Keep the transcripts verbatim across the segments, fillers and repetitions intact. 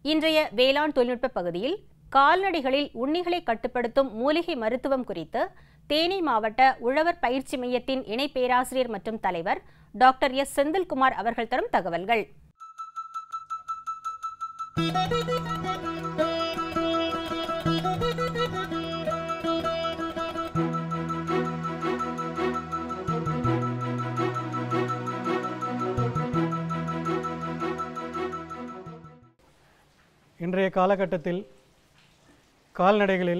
இன்றைய வேளாண் தொழில்நுட்ப பகுதியில் கால்நடைகளில் உண்ணிகளை கட்டுப்படுத்தும் மூலிகை மருத்துவம் குறித்து தேனி மாவட்ட உழவர் பயிற்சி மையத்தின் இணை பேராசிரியர் மற்றும் தலைவர் டாக்டர் எஸ் செந்தில்குமார் அவர்கள் தரும் தகவல்கள். இன்றைய காலகட்டத்தில் கால்நடைகளில்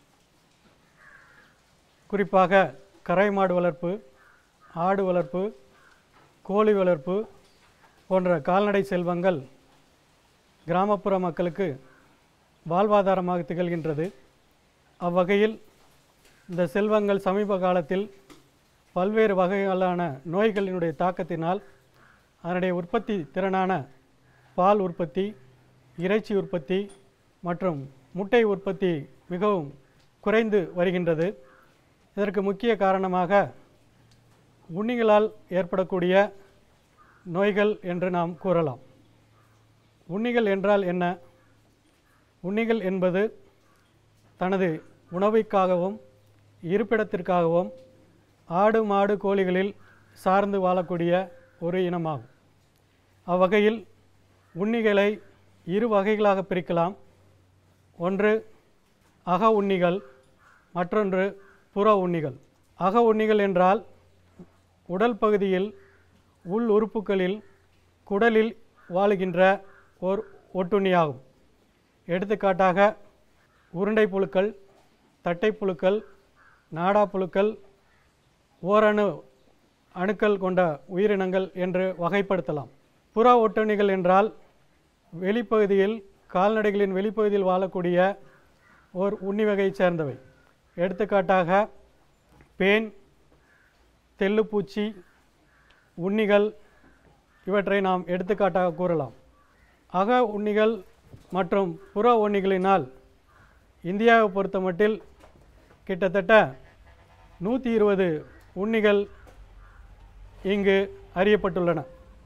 குறிப்பாக கரை மாடு வளர்ப்பு, ஆடு வளர்ப்பு, கோழி வளர்ப்பு போன்ற கால்நடை செல்வங்கள் கிராமப்புற மக்களுக்கு வாழ்வாதாரமாக திகழ்கின்றது. அவ்வகையில் இந்த செல்வங்கள் சமீப காலத்தில் பல்வேறு வகைகளான நோய்களினுடைய தாக்கத்தினால் அதனுடைய உற்பத்தி திறனான பால் உற்பத்தி, இறைச்சி உற்பத்தி மற்றும் முட்டை உற்பத்தி மிகவும் குறைந்து வருகின்றது. இதற்கு முக்கிய காரணமாக உண்ணிகளால் ஏற்படக்கூடிய நோய்கள் என்று நாம் கூறலாம். உண்ணிகள் என்றால் என்ன? உண்ணிகள் என்பது தனது உணவுக்காகவும் இருப்பிடத்திற்காகவும் ஆடு மாடு கோழிகளில் சார்ந்து வாழக்கூடிய ஒரு இனமாகும். அவ்வகையில் உண்ணிகளை இரு வகைகளாக பிரிக்கலாம். ஒன்று அக உண்ணிகள், மற்றொன்று புற உண்ணிகள். அக உண்ணிகள் என்றால் உடல் பகுதியில் உள் உறுப்புகளில் குடலில் வாழுகின்ற ஓர் ஒட்டுண்ணியாகும். எடுத்துக்காட்டாக உருண்டை புழுக்கள், தட்டை புழுக்கள், நாடா புழுக்கள், ஓரணு அணுக்கள் கொண்ட உயிரினங்கள் என்று வகைப்படுத்தலாம். புற ஒட்டுண்ணிகள் என்றால் வெளிப்பகுதியில் கால்நடைகளின் வெளிப்பகுதியில் வாழக்கூடிய ஓர் உண்ணி வகையைச் சேர்ந்தவை. எடுத்துக்காட்டாக பேன், தெள்ளுப்பூச்சி, உண்ணிகள் இவற்றை நாம் எடுத்துக்காட்டாக கூறலாம். அக உண்ணிகள் மற்றும் புற உண்ணிகளினால் இந்தியாவை பொறுத்தமட்டில் கிட்டத்தட்ட நூற்றி இருபது உண்ணிகள் இங்கு அறியப்பட்டுள்ளன.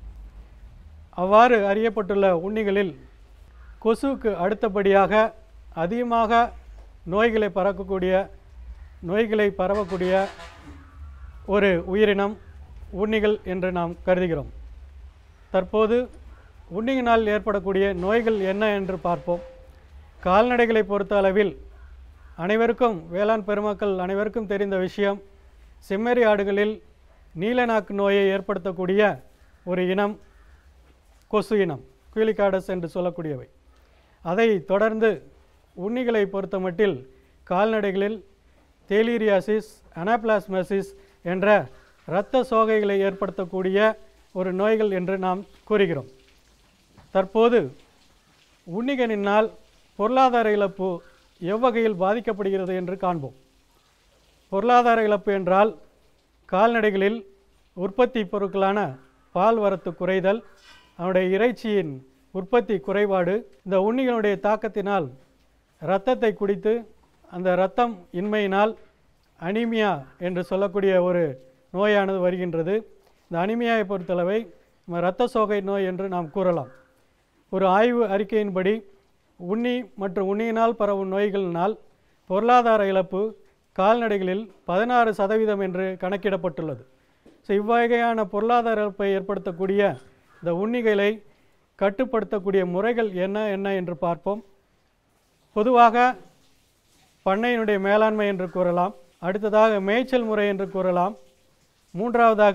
அவ்வாறு அறியப்பட்டுள்ள உண்ணிகளில் கொசுவுக்கு அடுத்தபடியாக அதிகமாக நோய்களை பரவக்கூடிய நோய்களை பரவக்கூடிய ஒரு உயிரினம் உண்ணிகள் என்று நாம் கருதுகிறோம். தற்போது உண்ணியினால் ஏற்படக்கூடிய நோய்கள் என்ன என்று பார்ப்போம். கால்நடைகளை பொறுத்த அளவில் அனைவருக்கும் வேளாண் பெருமக்கள் அனைவருக்கும் தெரிந்த விஷயம், செம்மறி ஆடுகளில் நீலநாக்கு நோயை ஏற்படுத்தக்கூடிய ஒரு இனம் கொசு இனம், குயிலிகாடஸ் என்று சொல்லக்கூடியவை. அதை தொடர்ந்து உண்ணிகளை பொறுத்தமட்டில் கால்நடைகளில் தேலீரியாசிஸ், அனாப்ளாஸ்மோசிஸ் என்ற இரத்த சோகைகளை ஏற்படுத்தக்கூடிய ஒரு நோய்கள் என்று நாம் கூறுகிறோம். தற்போது உண்ணிகளினால் பொருளாதார இழப்பு எவ்வகையில் பாதிக்கப்படுகிறது என்று காண்போம். பொருளாதார இழப்பு என்றால் கால்நடைகளில் உற்பத்தி பொருட்களான பால் வரத்து குறைதல், அவனுடைய இறைச்சியின் உற்பத்தி குறைபாடு, இந்த உண்ணிகளுடைய தாக்கத்தினால் இரத்தத்தை குடித்து அந்த இரத்தம் இன்மையினால் அனிமியா என்று சொல்லக்கூடிய ஒரு நோயானது வருகின்றது. இந்த அனிமியாவை பொறுத்தளவை நம்ம இரத்த சோகை நோய் என்று நாம் கூறலாம். ஒரு ஆய்வு அறிக்கையின்படி உண்ணி மற்றும் உண்ணியினால் பரவும் நோய்களினால் பொருளாதார இழப்பு கால்நடைகளில் பதினாறு சதவீதம் என்று கணக்கிடப்பட்டுள்ளது. ஸோ இவ்வகையான பொருளாதார இழப்பை ஏற்படுத்தக்கூடிய இந்த உண்ணிகளை கட்டுப்படுத்தக்கூடிய முறைகள் என்ன என்ன என்று பார்ப்போம். பொதுவாக பண்ணையினுடைய மேலாண்மை என்று கூறலாம். அடுத்ததாக மேய்ச்சல் முறை என்று கூறலாம். மூன்றாவதாக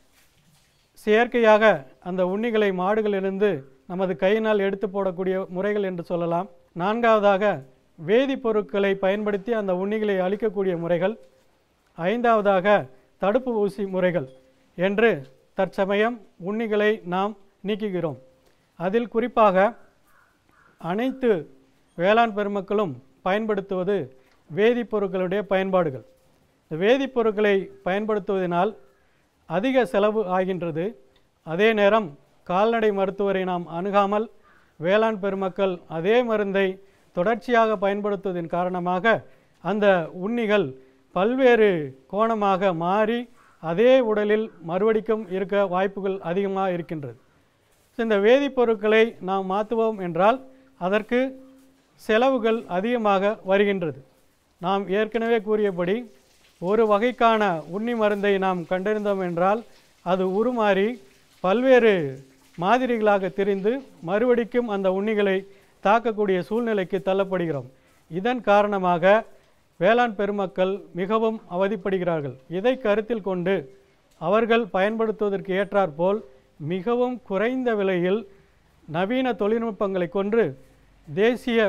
செயற்கையாக அந்த உண்ணிகளை மாடுகளிலிருந்து நமது கையினால் எடுத்து போடக்கூடிய முறைகள் என்று சொல்லலாம். நான்காவதாக வேதிப்பொருட்களை பயன்படுத்தி அந்த உண்ணிகளை அழிக்கக்கூடிய முறைகள். ஐந்தாவதாக தடுப்பு ஊசி முறைகள் என்று தற்சமயம் உண்ணிகளை நாம் நீக்குகிறோம். அதில் குறிப்பாக அனைத்து வேளாண் பெருமக்களும் பயன்படுத்துவது வேதிப்பொருட்களுடைய பயன்பாடுகள். இந்த வேதிப்பொருட்களை பயன்படுத்துவதனால் அதிக செலவு ஆகின்றது. அதே நேரம் கால்நடை மருத்துவரை நாம் அணுகாமல் வேளாண் பெருமக்கள் அதே மருந்தை தொடர்ச்சியாக பயன்படுத்துவதன் காரணமாக அந்த உண்ணிகள் பல்வேறு கோணமாக மாறி அதே உடலில் மறுபடிக்கும் இருக்க வாய்ப்புகள் அதிகமாக இருக்கின்றது. இந்த வேதிப்பொருட்களை நாம் மாற்றுவோம் என்றால் அதற்கு செலவுகள் அதிகமாக வருகின்றது. நாம் ஏற்கனவே கூறியபடி ஒரு வகைக்கான உண்ணி மருந்தை நாம் கண்டறிந்தோம் என்றால் அது உருமாறி பல்வேறு மாதிரிகளாக திரிந்து மறுபடிக்கும் அந்த உண்ணிகளை தாக்கக்கூடிய சூழ்நிலைக்கு தள்ளப்படுகிறோம். இதன் காரணமாக வேளாண் பெருமக்கள் மிகவும் அவதிப்படுகிறார்கள். இதை கருத்தில் கொண்டு அவர்கள் பயன்படுத்துவதற்கு ஏற்றாற்போல் மிகவும் குறைந்த விலையில் நவீன தொழில்நுட்பங்களை கொண்டு தேசிய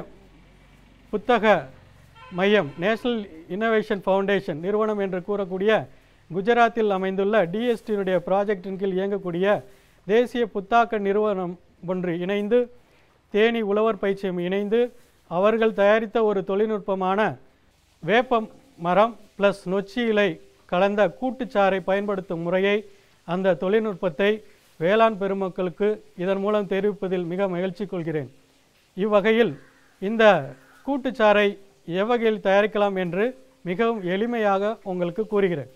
புத்தக மையம் நேஷனல் இன்னோவேஷன் ஃபவுண்டேஷன் நிறுவனம் என்று கூறக்கூடிய குஜராத்தில் அமைந்துள்ள டிஎஸ்டியினுடைய ப்ராஜெக்டின் கீழ் இயங்கக்கூடிய தேசிய புத்தாக்க நிறுவனம் ஒன்று இணைந்து தேனி உழவர் பயிற்சியும் இணைந்து அவர்கள் தயாரித்த ஒரு தொழில்நுட்பமான வேப்ப மரம் ப்ளஸ் நொச்சி இலை கலந்த கூட்டுச்சாறை பயன்படுத்தும் முறையை அந்த தொழில்நுட்பத்தை வேளாண் பெருமக்களுக்கு இதன் மூலம் தெரிவிப்பதில் மிக மகிழ்ச்சி கொள்கிறேன். இவ்வகையில் இந்த கூட்டுச்சாறை எவ்வகையில் தயாரிக்கலாம் என்று மிகவும் எளிமையாக உங்களுக்கு கூறுகிறேன்.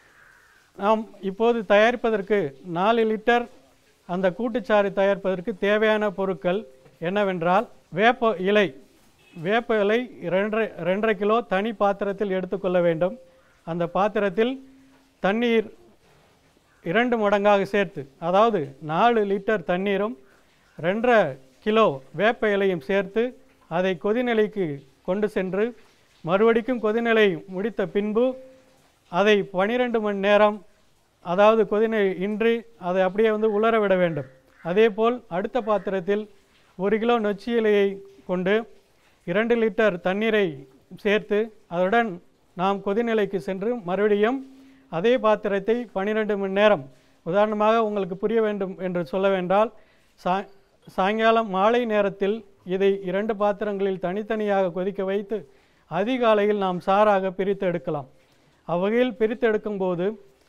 நாம் இப்போது தயாரிப்பதற்கு நாலு லிட்டர் அந்த கூட்டுச்சாறை தயாரிப்பதற்கு தேவையான பொருட்கள் என்னவென்றால் வேப்ப இலை வேப்ப இலை ரெண்டரை ரெண்டரை கிலோ தனி பாத்திரத்தில் எடுத்துக்கொள்ள வேண்டும். அந்த பாத்திரத்தில் தண்ணீர் இரண்டு மடங்காக சேர்த்து, அதாவது நாலு லிட்டர் தண்ணீரும் ரெண்டரை கிலோ வேப்ப இலையும் சேர்த்து அதை கொதிநிலைக்கு கொண்டு சென்று மறுபடிக்கும் கொதிநிலை முடித்த பின்பு அதை பனிரெண்டு மணி நேரம், அதாவது கொதிநிலை இன்றி அதை அப்படியே வந்து உலர விட வேண்டும். அதேபோல் அடுத்த பாத்திரத்தில் ஒரு கிலோ நொச்சி இலையை கொண்டு இரண்டு லிட்டர் தண்ணீரை சேர்த்து அதனுடன் நாம் கொதிநிலைக்கு சென்று மறுபடியும் அதே பாத்திரத்தை பன்னிரெண்டு மணி நேரம், உதாரணமாக உங்களுக்கு புரிய வேண்டும் என்று சொல்ல வேண்டால் சா சாயங்காலம் மாலை நேரத்தில் இதை இரண்டு பாத்திரங்களில் தனித்தனியாக கொதிக்க வைத்து அதிகாலையில் நாம் சாறாக பிரித்து எடுக்கலாம். அவ்வகையில் பிரித்து எடுக்கும்போது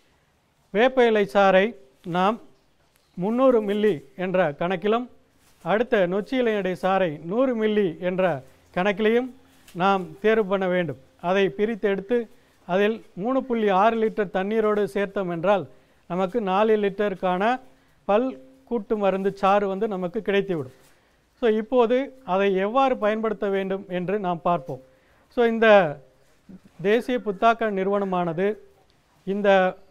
வேப்ப இலை சாறை நாம் முந்நூறு மில்லி என்ற கணக்கிலும் அடுத்த நொச்சி இலையுடைய சாறை நூறு மில்லி என்ற கணக்கிலையும் நாம் தேர்வு பண்ண வேண்டும். அதை பிரித்து எடுத்து அதில் மூணு புள்ளி ஆறு லிட்டர் தண்ணீரோடு சேர்த்தோம் என்றால் நமக்கு நாலு லிட்டருக்கான பல் கூட்டு மருந்து சாறு வந்து நமக்கு கிடைத்துவிடும். ஸோ இப்போது அதை எவ்வாறு பயன்படுத்த வேண்டும் என்று நாம் பார்ப்போம். ஸோ இந்த தேசிய புத்தாக்க நிறுவனமானது இந்த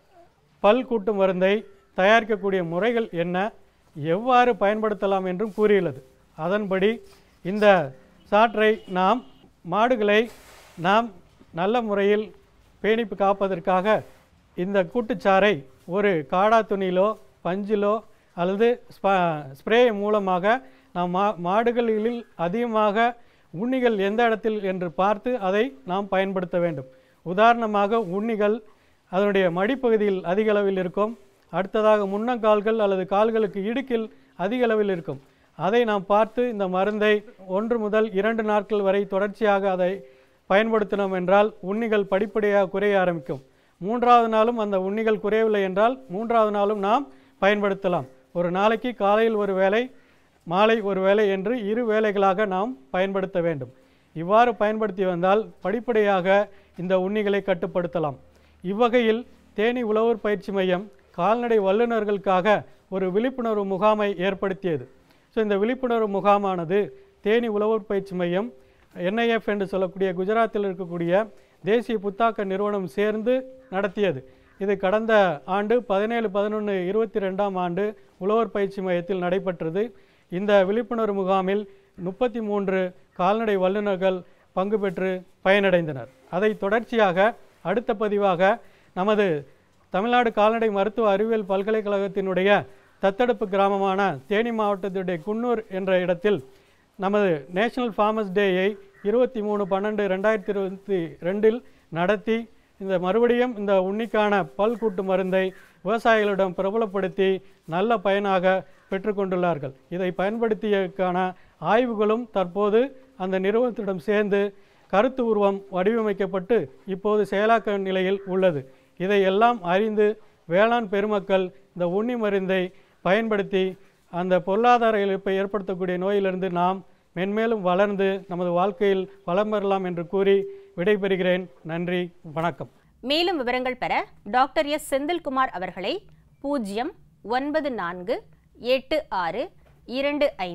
பல் கூட்டு மருந்தை தயாரிக்கக்கூடிய முறைகள் என்ன, எவ்வாறு பயன்படுத்தலாம் என்றும் கூறியுள்ளது. அதன்படி இந்த சாற்றை நாம் மாடுகளை நாம் நல்ல முறையில் பேணி காப்பதற்காக இந்த கூட்டுச்சாறை ஒரு காடா துணியிலோ பஞ்சிலோ அல்லது ஸ்ப்ரே மூலமாக நாம் மா மாடுகளில் அதிகமாக உண்ணிகள் எந்த இடத்தில் என்று பார்த்து அதை நாம் பயன்படுத்த வேண்டும். உதாரணமாக உண்ணிகள் அதனுடைய மடிப்பகுதியில் அதிக அளவில் இருக்கும், அடுத்ததாக முன்னங்கால்கள் அல்லது கால்களுக்கு இடுக்கில் அதிக அளவில் இருக்கும். அதை நாம் பார்த்து இந்த மருந்தை ஒன்று முதல் இரண்டு நாட்கள் வரை தொடர்ச்சியாக அதை பயன்படுத்தினோம் என்றால் உண்ணிகள் படிப்படியாக குறைய ஆரம்பிக்கும். மூன்றாவது நாளும் அந்த உண்ணிகள் குறையவில்லை என்றால் மூன்றாவது நாளும் நாம் பயன்படுத்தலாம். ஒரு நாளைக்கு காலையில் ஒரு வேளை மாலை ஒரு வேளை என்று இரு வேளைகளாக நாம் பயன்படுத்த வேண்டும். இவ்வாறு பயன்படுத்தி வந்தால் படிப்படியாக இந்த உண்ணிகளை கட்டுப்படுத்தலாம். இவ்வகையில் தேனி உழவர் பயிற்சி மையம் கால்நடை வல்லுநர்களுக்காக ஒரு விழிப்புணர்வு முகாமை ஏற்படுத்தியது. ஸோ இந்த விழிப்புணர்வு முகாமானது தேனி உழவர் பயிற்சி மையம் என்ஐஎஃப் என்று சொல்லக்கூடிய குஜராத்தில் இருக்கக்கூடிய தேசிய புத்தாக்க நிறுவனம் சேர்ந்து நடத்தியது. இது கடந்த ஆண்டு பதினேழு பதினொன்று இருபத்தி ரெண்டாம் ஆண்டு உழவர் பயிற்சி மையத்தில் நடைபெற்றது. இந்த விழிப்புணர்வு முகாமில் முப்பத்தி மூன்று கால்நடை வல்லுநர்கள் பங்கு பெற்று பயனடைந்தனர். அதை தொடர்ச்சியாக அடுத்த பதிவாக நமது தமிழ்நாடு கால்நடை மருத்துவ அறிவியல் பல்கலைக்கழகத்தினுடைய தத்தெடுப்பு கிராமமான தேனி மாவட்டத்தினுடைய குன்னூர் என்ற இடத்தில் நமது நேஷனல் ஃபார்மர்ஸ் டேயை இருபத்தி மூணு பன்னெண்டு ரெண்டாயிரத்தி இருபத்தி ரெண்டில் நடத்தி இந்த மறுபடியும் இந்த உண்ணிக்கான பல் கூட்டு மருந்தை விவசாயிகளிடம் பிரபலப்படுத்தி நல்ல பயனாக பெற்றுக்கொண்டுள்ளார்கள். இதை பயன்படுத்தியதற்கான ஆய்வுகளும் தற்போது அந்த நிறுவனத்திடம் சேர்ந்து கருத்து உருவம் வடிவமைக்கப்பட்டு இப்போது செயலாக்க நிலையில் உள்ளது. இதை எல்லாம் அறிந்து வேளாண் பெருமக்கள் இந்த உண்ணி மருந்தை பயன்படுத்தி அந்த பொருளாதார இழப்பை ஏற்படுத்தக்கூடிய நோயிலிருந்து நாம் மென்மேலும் வளர்ந்து நமது வாழ்க்கையில் வளம் பெறலாம் என்று கூறி விடைபெறுகிறேன். நன்றி, வணக்கம். மேலும் விவரங்கள் பெற டாக்டர் எஸ் செந்தில்குமார் அவர்களை பூஜ்ஜியம் ஒன்பது நான்கு எட்டு ஆறு இரண்டு ஐந்து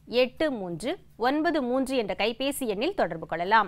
எட்டு மூன்று ஒன்பது மூன்று என்ற கைபேசி எண்ணில் தொடர்பு கொள்ளலாம்.